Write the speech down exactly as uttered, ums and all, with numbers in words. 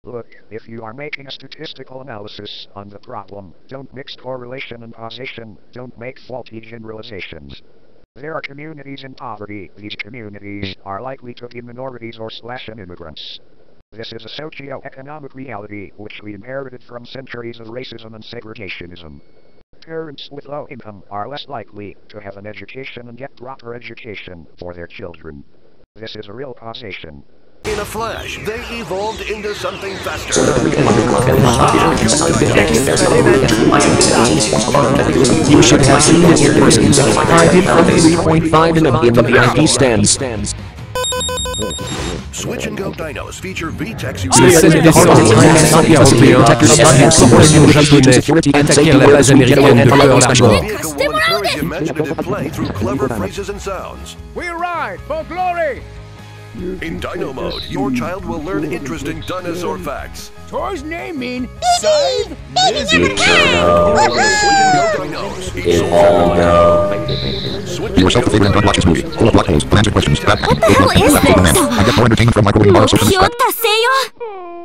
Look, if you are making a statistical analysis on the problem, don't mix correlation and causation, don't make faulty generalizations. There are communities in poverty. These communities are likely to be minorities or slash immigrants. This is a socio-economic reality which we inherited from centuries of racism and segregationism. Parents with low income are less likely to have an education and get proper education for their children. This is a real causation. In a flash, they evolved into something faster. You should have seen it in person. I did from three point five in the, in the V I P stands. Switch and Go Dinos feature V TEX imaginative play through clever phrases and sounds. We ride for glory! In Dino mode, your child will learn interesting dinosaur facts. Toys name mean save Eternal. Be yourself the favorite and don't watch this movie. Full of plot holes, unanswered questions. What the hell is this? I get more entertainment from microwave bars. Cute,